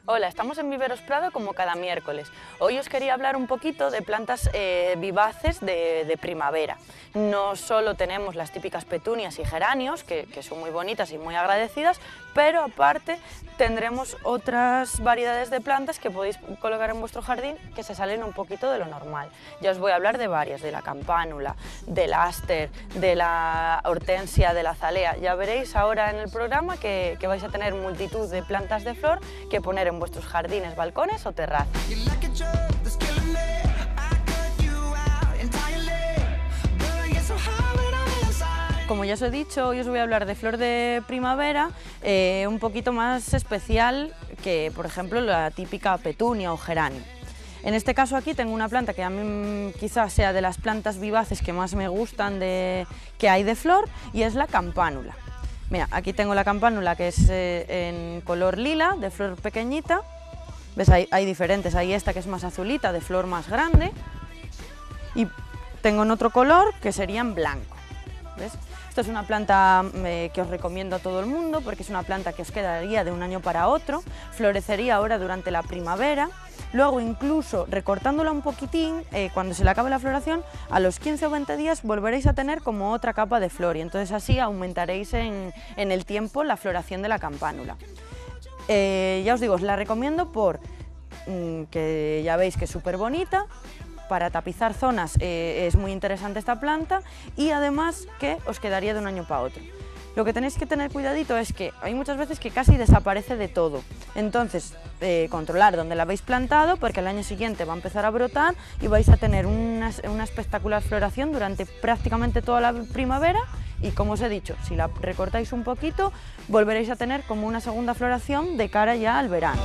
Hola, estamos en Viveros Prado como cada miércoles. Hoy os quería hablar un poquito de plantas vivaces de primavera. No solo tenemos las típicas petunias y geranios, que son muy bonitas y muy agradecidas, pero aparte tendremos otras variedades de plantas que podéis colocar en vuestro jardín que se salen un poquito de lo normal. Ya os voy a hablar de varias, de la campánula, del aster, de la hortensia, de la azalea. Ya veréis ahora en el programa que vais a tener multitud de plantas de flor que poner en vuestros jardines, balcones o terrazas. Como ya os he dicho, hoy os voy a hablar de flor de primavera un poquito más especial que, por ejemplo, la típica petunia o geranio. En este caso aquí tengo una planta que a mí quizás sea de las plantas vivaces que más me gustan que hay de flor, y es la campánula. Mira, aquí tengo la campánula que es en color lila, de flor pequeñita. ¿Ves? Hay diferentes, hay esta que es más azulita, de flor más grande. Y tengo en otro color que sería en blanco. ¿Ves? Esto es una planta que os recomiendo a todo el mundo porque es una planta que os quedaría de un año para otro, florecería ahora durante la primavera, luego incluso recortándola un poquitín, cuando se le acabe la floración, a los 15 o 20 días volveréis a tener como otra capa de flor y entonces así aumentaréis en el tiempo la floración de la campánula. Ya os digo, os la recomiendo que ya veis que es súper bonita. Para tapizar zonas es muy interesante esta planta y además que os quedaría de un año para otro. Lo que tenéis que tener cuidadito es que hay muchas veces que casi desaparece de todo, entonces controlar dónde la habéis plantado porque el año siguiente va a empezar a brotar y vais a tener una espectacular floración durante prácticamente toda la primavera y, como os he dicho, si la recortáis un poquito volveréis a tener como una segunda floración de cara ya al verano.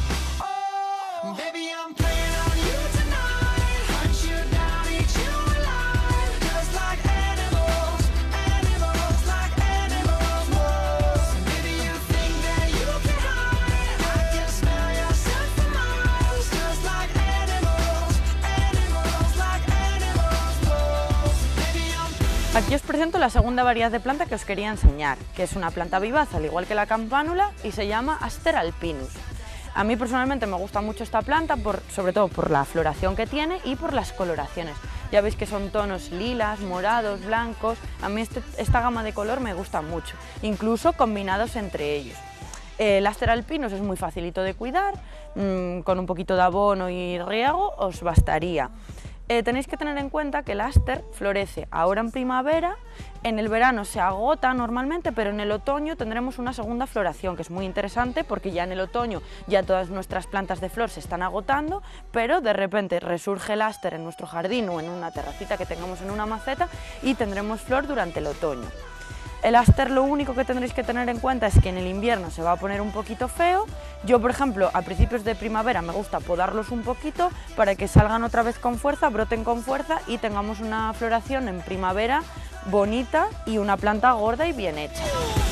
Aquí os presento la segunda variedad de planta que os quería enseñar, que es una planta vivaz al igual que la campánula y se llama Aster alpinus. A mí personalmente me gusta mucho esta planta, sobre todo por la floración que tiene y por las coloraciones. Ya veis que son tonos lilas, morados, blancos. A mí esta gama de color me gusta mucho, incluso combinados entre ellos. El Aster alpinus es muy facilito de cuidar, con un poquito de abono y riego os bastaría. Tenéis que tener en cuenta que el aster florece ahora en primavera, en el verano se agota normalmente, pero en el otoño tendremos una segunda floración, que es muy interesante porque ya en el otoño ya todas nuestras plantas de flor se están agotando, pero de repente resurge el aster en nuestro jardín o en una terracita que tengamos en una maceta y tendremos flor durante el otoño. El aster lo único que tendréis que tener en cuenta es que en el invierno se va a poner un poquito feo. Yo, por ejemplo, a principios de primavera me gusta podarlos un poquito para que salgan otra vez con fuerza, broten con fuerza y tengamos una floración en primavera bonita y una planta gorda y bien hecha.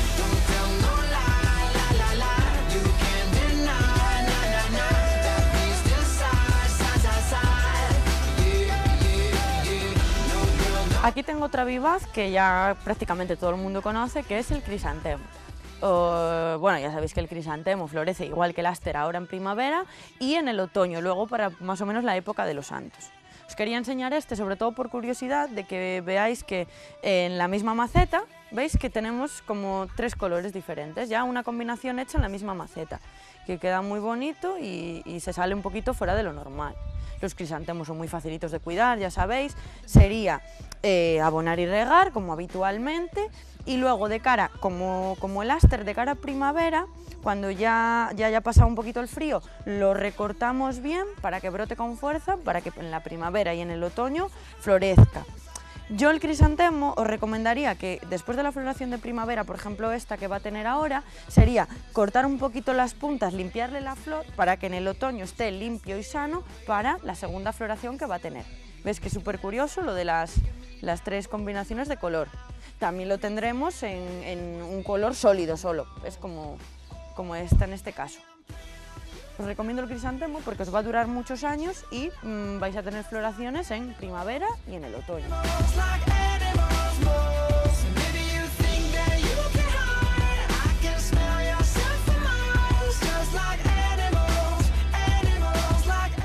Aquí tengo otra vivaz que ya prácticamente todo el mundo conoce, que es el crisantemo. Bueno, ya sabéis que el crisantemo florece igual que el aster ahora en primavera y en el otoño, luego para más o menos la época de los santos. Os quería enseñar sobre todo por curiosidad, de que veáis que en la misma maceta, veis que tenemos como tres colores diferentes, ya una combinación hecha en la misma maceta, que queda muy bonito y se sale un poquito fuera de lo normal. Los crisantemos son muy facilitos de cuidar, ya sabéis, sería abonar y regar como habitualmente y luego de cara, como el aster, de cara a primavera, cuando ya haya pasado un poquito el frío, lo recortamos bien para que brote con fuerza, para que en la primavera y en el otoño florezca. Yo el crisantemo os recomendaría que después de la floración de primavera, por ejemplo esta que va a tener ahora, sería cortar un poquito las puntas, limpiarle la flor para que en el otoño esté limpio y sano para la segunda floración que va a tener. ¿Ves que es súper curioso lo de las tres combinaciones de color? También lo tendremos en un color sólido solo, es como esta en este caso. Os recomiendo el crisantemo porque os va a durar muchos años y vais a tener floraciones en primavera y en el otoño.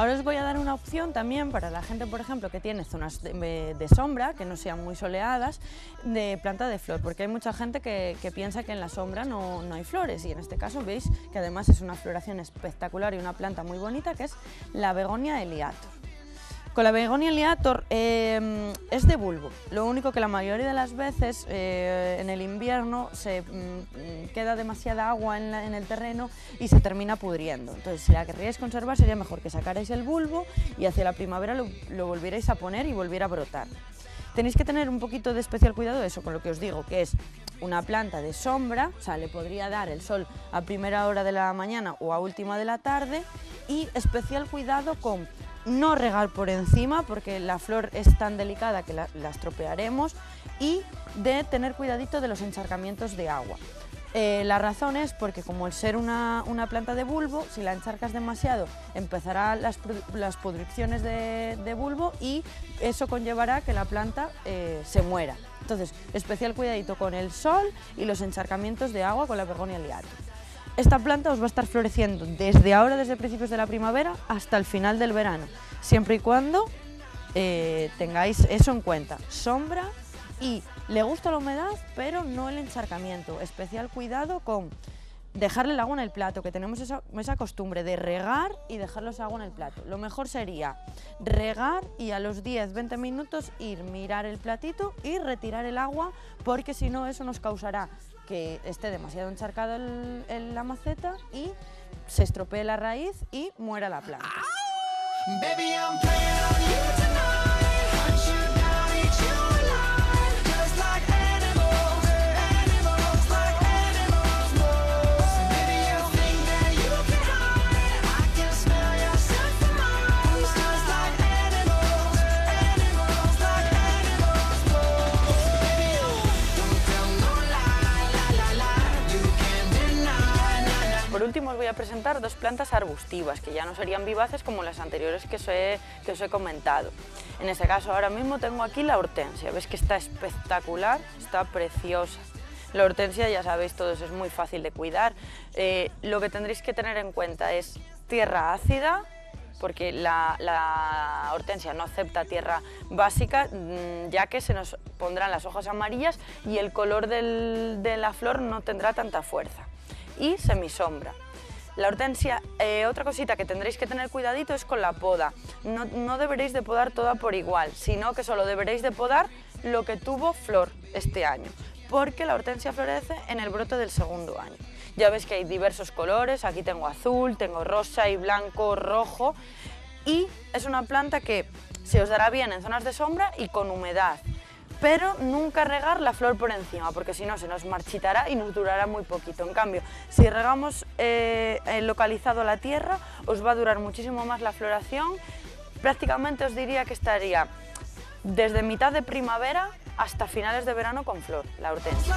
Ahora os voy a dar una opción también para la gente, por ejemplo, que tiene zonas de sombra, que no sean muy soleadas, de planta de flor, porque hay mucha gente que piensa que en la sombra no hay flores, y en este caso veis que además es una floración espectacular y una planta muy bonita, que es la Begonia Eliator. Con la Begonia Eliator es de bulbo, lo único que la mayoría de las veces en el invierno se queda demasiada agua en el terreno y se termina pudriendo. Entonces, si la querríais conservar, sería mejor que sacarais el bulbo y hacia la primavera lo volvierais a poner y volviera a brotar. Tenéis que tener un poquito de especial cuidado de eso, con lo que os digo, que es una planta de sombra, o sea, le podría dar el sol a primera hora de la mañana o a última de la tarde, y especial cuidado con no regar por encima, porque la flor es tan delicada que la estropearemos, y de tener cuidadito de los encharcamientos de agua. La razón es porque, como el ser una planta de bulbo, si la encharcas demasiado empezará las pudriciones de bulbo, y eso conllevará que la planta se muera. Entonces, especial cuidadito con el sol y los encharcamientos de agua con la Begonia Eliator. Esta planta os va a estar floreciendo desde ahora, desde principios de la primavera, hasta el final del verano, siempre y cuando tengáis eso en cuenta: sombra, y le gusta la humedad, pero no el encharcamiento. Especial cuidado con dejarle el agua en el plato, que tenemos esa costumbre de regar y dejarles agua en el plato. Lo mejor sería regar y a los 10-20 minutos mirar el platito y retirar el agua, porque si no, eso nos causará que esté demasiado encharcado la maceta y se estropee la raíz y muera la planta. Por último, os voy a presentar dos plantas arbustivas, que ya no serían vivaces como las anteriores que os he comentado. En este caso, ahora mismo tengo aquí la hortensia. Veis que está espectacular, está preciosa. La hortensia, ya sabéis todos, es muy fácil de cuidar. Lo que tendréis que tener en cuenta es tierra ácida, porque la hortensia no acepta tierra básica, ya que se nos pondrán las hojas amarillas y el color de la flor no tendrá tanta fuerza. Y semisombra. La hortensia, otra cosita que tendréis que tener cuidadito es con la poda. No deberéis de podar toda por igual, sino que solo deberéis de podar lo que tuvo flor este año, porque la hortensia florece en el brote del segundo año. Ya veis que hay diversos colores, aquí tengo azul, tengo rosa y blanco, rojo, y es una planta que se os dará bien en zonas de sombra y con humedad, pero nunca regar la flor por encima, porque si no se nos marchitará y nos durará muy poquito. En cambio, si regamos localizado la tierra, os va a durar muchísimo más la floración. Prácticamente os diría que estaría desde mitad de primavera hasta finales de verano con flor, la hortensia.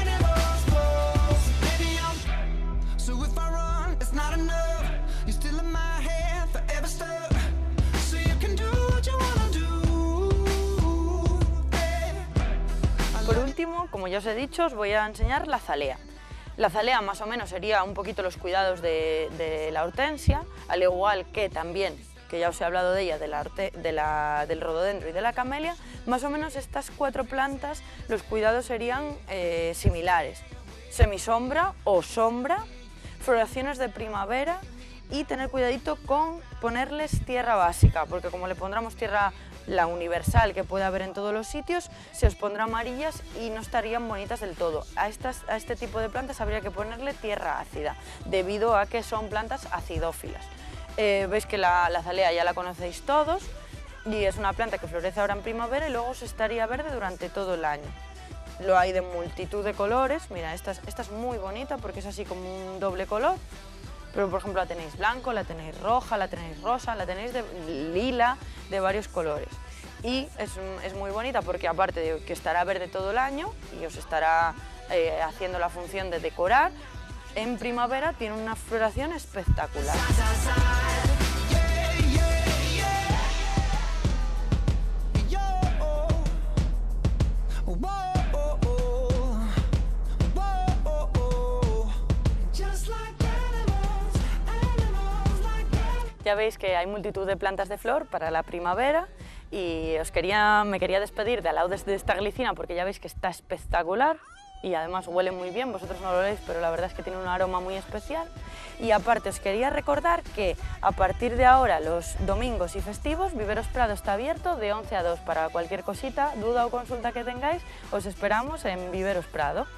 Por último, como ya os he dicho, os voy a enseñar la azalea. La azalea más o menos sería un poquito los cuidados de la hortensia, al igual que también, que ya os he hablado de ella, del rododendro y de la camelia. Más o menos estas cuatro plantas, los cuidados serían similares: semisombra o sombra, floraciones de primavera, y tener cuidadito con ponerles tierra básica, porque como le pondremos tierra, la universal que puede haber en todos los sitios, se os pondrá amarillas y no estarían bonitas del todo. A este tipo de plantas habría que ponerle tierra ácida, debido a que son plantas acidófilas. Veis que la azalea ya la conocéis todos, y es una planta que florece ahora en primavera y luego se estaría verde durante todo el año. Lo hay de multitud de colores. Mira, esta es muy bonita porque es así como un doble color, pero por ejemplo la tenéis blanco, la tenéis roja, la tenéis rosa, la tenéis de lila, de varios colores. Y es muy bonita porque, aparte de que estará verde todo el año y os estará haciendo la función de decorar, en primavera tiene una floración espectacular. ya veis que hay multitud de plantas de flor para la primavera y me quería despedir de Alaudes de esta glicina porque ya veis que está espectacular y además huele muy bien, vosotros no lo veis, pero la verdad es que tiene un aroma muy especial. Y aparte os quería recordar que a partir de ahora, los domingos y festivos, Viveros Prado está abierto de 11 a 2 para cualquier cosita, duda o consulta que tengáis, os esperamos en Viveros Prado.